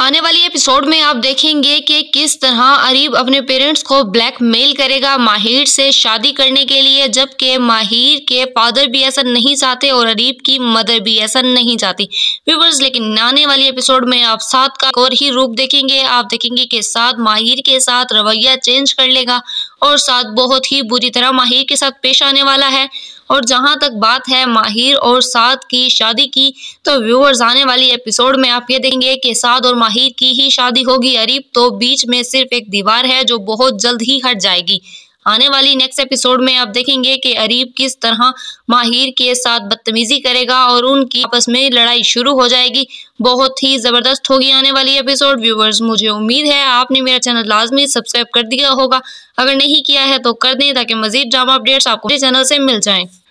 आने वाली एपिसोड में आप देखेंगे कि किस तरह अरीब अपने पेरेंट्स को ब्लैकमेल करेगा माहिर से शादी करने के लिए, जबकि माहिर के फादर भी ऐसा नहीं चाहते और अरीब की मदर भी ऐसा नहीं चाहती। व्यूअर्स, लेकिन आने वाली एपिसोड में आप साद का और ही रूप देखेंगे। आप देखेंगे कि साद माहिर के साथ रवैया चेंज कर लेगा और साद बहुत ही बुरी तरह माहिर के साथ पेश आने वाला है। और जहां तक बात है माहिर और साद की शादी की, तो व्यूअर्स आने वाली एपिसोड में आप ये देखेंगे कि साद और माहिर की ही शादी होगी। अरीब तो बीच में सिर्फ एक दीवार है जो बहुत जल्द ही हट जाएगी। आने वाली नेक्स्ट एपिसोड में आप देखेंगे कि अरीब किस तरह माहिर के साथ बदतमीजी करेगा और उनकी आपस में लड़ाई शुरू हो जाएगी। बहुत ही जबरदस्त होगी आने वाली एपिसोड। व्यूअर्स, मुझे उम्मीद है आपने मेरा चैनल लाजमी सब्सक्राइब कर दिया होगा। अगर नहीं किया है तो कर दें ताकि मजीद ड्रामा अपडेट्स आपको मेरे चैनल से मिल जाएं।